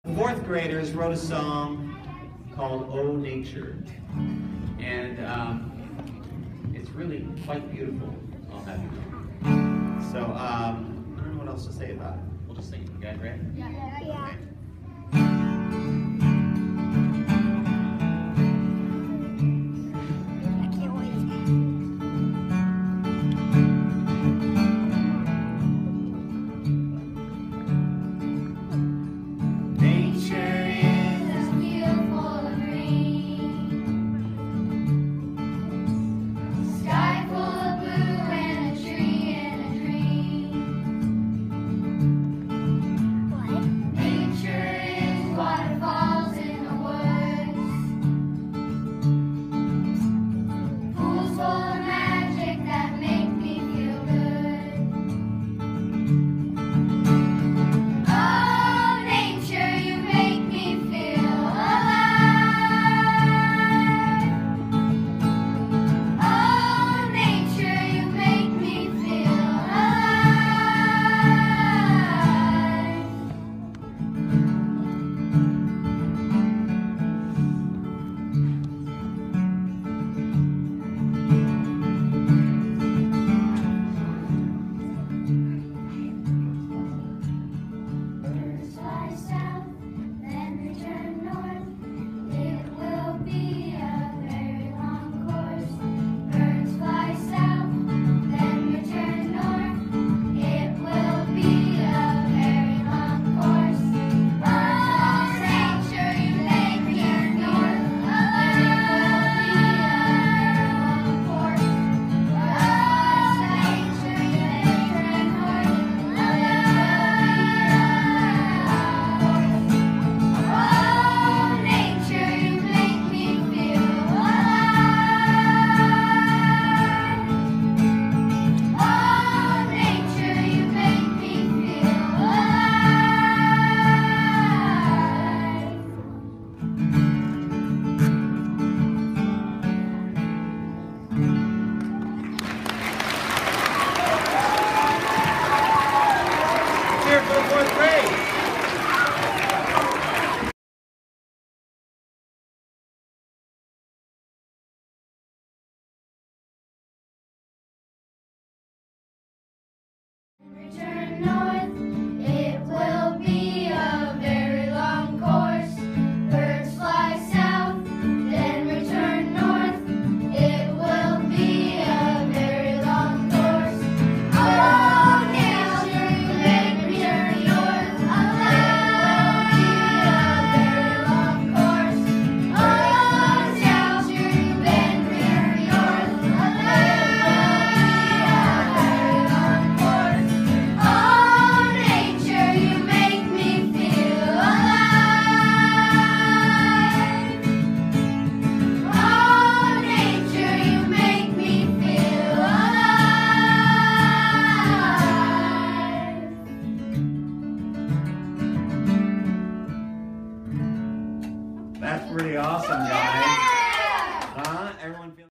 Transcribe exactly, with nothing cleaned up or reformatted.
Fourth graders wrote a song called "Oh Nature," and um, it's really quite beautiful, I'll have you know. So um, I don't know what else to say about it. We'll just sing it. You guys ready? Yeah. Yeah. Okay. Return north, it will be a very long course. Birds fly south, then return north, it will be a very long course. Oh, nature, then return north, it will be a very long course. Oh, nature, then return north, it will be a very long course. Oh, nature, you make me feel alive. Oh, nature, you make me feel alive. That's pretty awesome, guys.